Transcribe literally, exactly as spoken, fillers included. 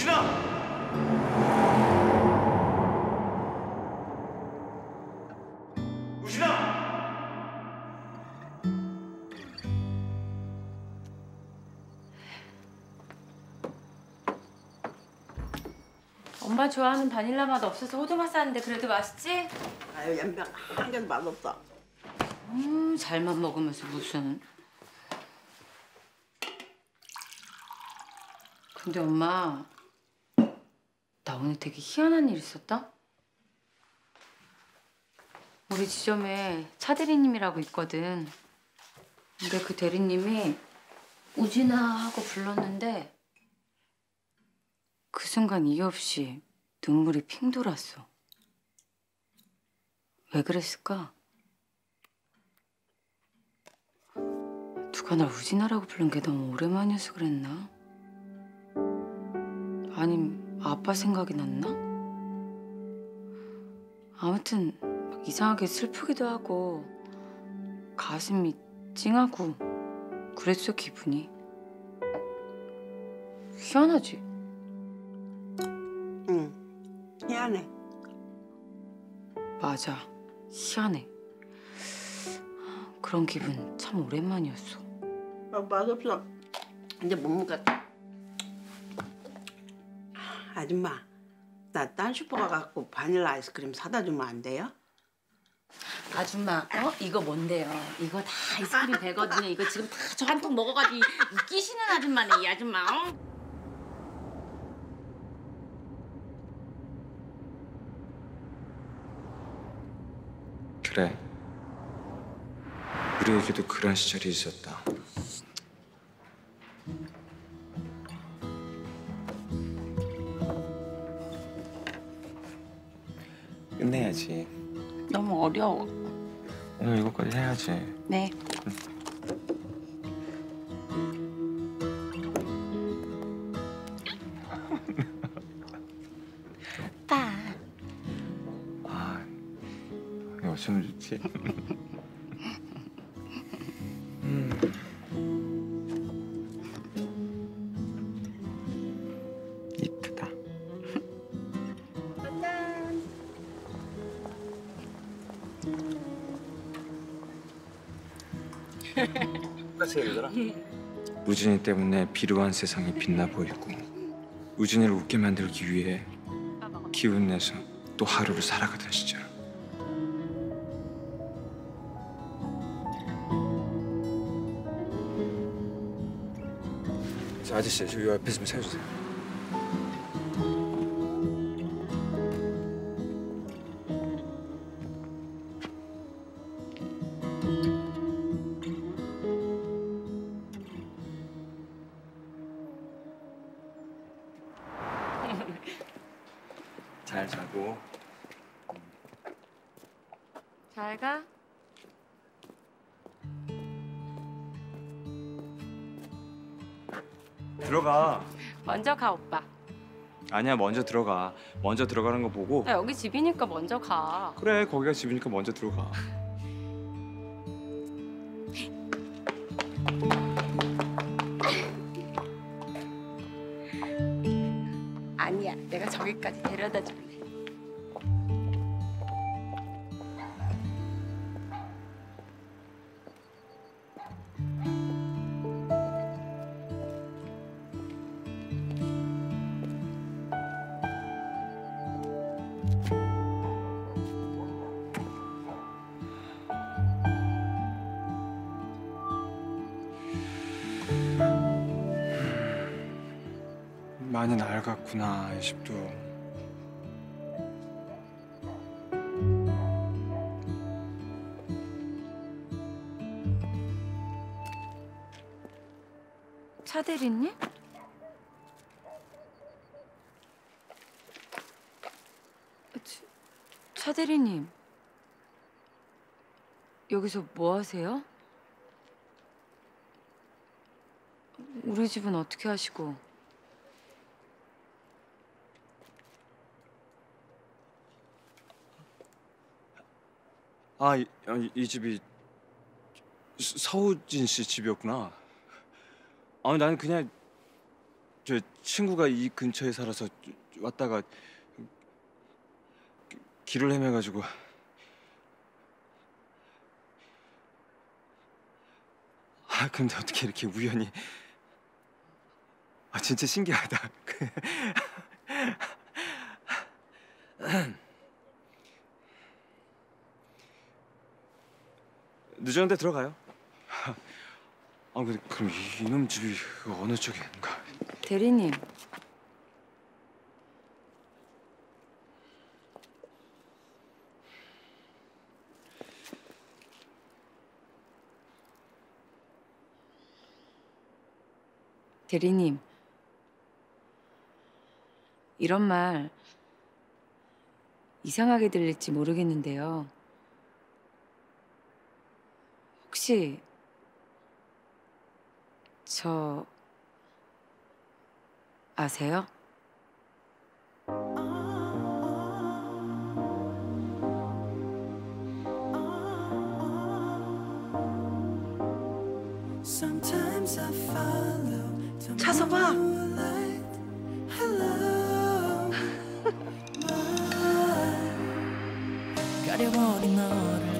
우진아! 우진아! 엄마 좋아하는 바닐라 맛 없어서 호두맛 샀는데 그래도 맛있지? 아유, 연병 한 개도 맛없어. 음, 잘만 먹으면서 무슨. 근데 엄마, 나 오늘 되게 희한한 일 있었다? 우리 지점에 차 대리님이라고 있거든. 근데 그 대리님이 우진아 하고 불렀는데 그 순간 이유 없이 눈물이 핑 돌았어. 왜 그랬을까? 누가 날 우진아라고 부른 게 너무 오랜만이어서 그랬나? 아님 아빠 생각이 났나? 아무튼 막 이상하게 슬프기도 하고 가슴이 찡하고 그랬어 기분이. 희한하지? 응, 희한해. 맞아, 희한해. 그런 기분 참 오랜만이었어. 아, 맛없어. 이제 못 먹겠다. 아줌마, 나 딴 슈퍼 가갖고 바닐라 아이스크림 사다 주면 안 돼요? 아줌마, 어? 이거 뭔데요? 이거 다 아이스크림 되거든요. 이거 지금 다 저 한 통 먹어가지고 끼시는 아줌마네, 이 아줌마. 어? 그래. 우리에게도 그런 시절이 있었다. 끝내야지. 너무 어려워. 오늘 이거까지 해야지. 네. 오빠. 아, 이거 어쩌면 좋지? 음. 이쁘다. 똑같이 얘기더라. 우진이 때문에 비루한 세상이 빛나 보이고 우진이를 웃게 만들기 위해 기운 내서 또 하루를 살아가던 시절. 저 아저씨, 저 옆에 좀 세워주세요. 잘 자고. 잘 가. 들어가. 먼저 가, 오빠. 아니야, 먼저 들어가. 먼저 들어가는 거 보고. 나 여기 집이니까 먼저 가. 그래, 거기가 집이니까 먼저 들어가. 아니야, 내가 저기까지 데려다 줄래. 많이 낡았구나, 이 집도. 차 대리님? 차, 차 대리님. 여기서 뭐 하세요? 우리 집은 어떻게 하시고? 아, 이, 이, 이 집이 서- 서우진 씨 집이었구나. 아니, 나는 그냥 저 친구가 이 근처에 살아서 왔다가 길을 헤매가지고. 아 근데 어떻게 이렇게 우연히. 아 진짜 신기하다. 늦었는데 들어가요. 아 근데 그럼 이- 이놈 집이 어느 쪽에 있는가? 대리님. 대리님. 이런 말 이상하게 들릴지 모르겠는데요. 혹시 저 아세요? Sometimes I follow the 차서 봐. moonlight. Hello, my. 가려버린 너를